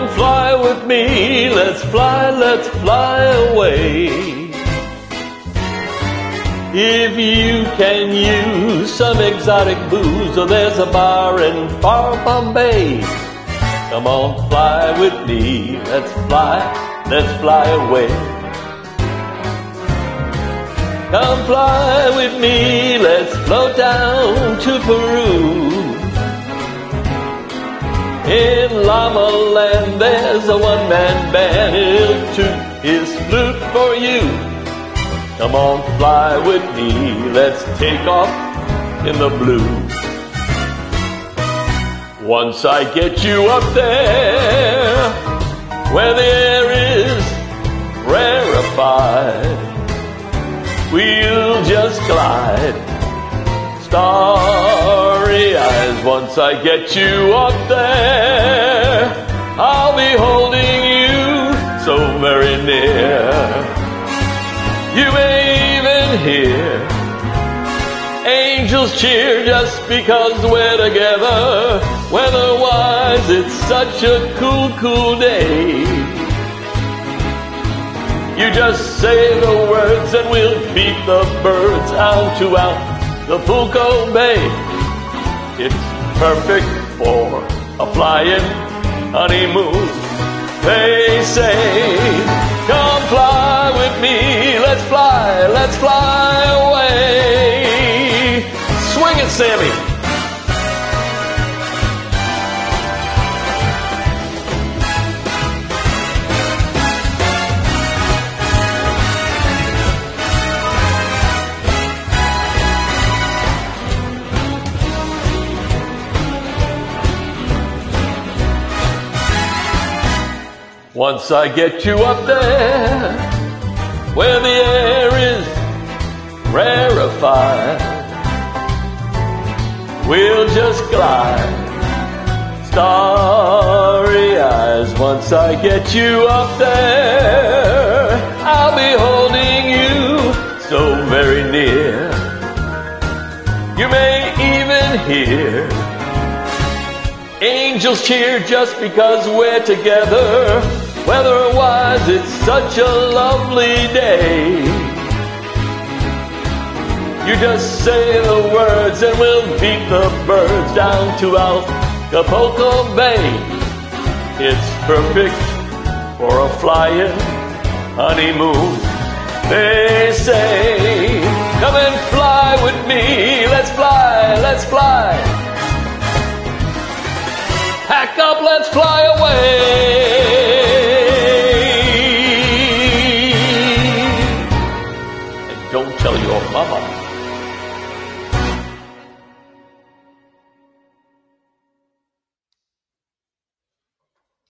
Come fly with me, let's fly away. If you can use some exotic booze, or there's a bar in far Bombay. Come on, fly with me, let's fly away. Come fly with me, let's float down to Peru. In Llama Land there's a one-man band, he'll toot his flute for you. Come on, fly with me, let's take off in the blue. Once I get you up there, where the air is rarefied, we'll just glide, starry eyes. Once I get you up there, I'll be holding you so very near. You may even hear angels cheer just because we're together. Weather-wise, it's such a cool, cool day. You just say the words and we'll beat the birds out to Acapulco Bay. It's perfect for a flying honeymoon. They say, come fly with me, let's fly away. Swing it, Sammy. Once I get you up there, where the air is rarefied, we'll just glide, starry eyes. Once I get you up there, I'll be holding you so very near. You may even hear angels cheer just because we're together. Weather-wise, it's such a lovely day. You just say the words and we'll beat the birds down to Acapulco Bay. It's perfect for a flying honeymoon. They say, come and fly with me, let's fly. Pack up, let's fly away. And don't tell your mama.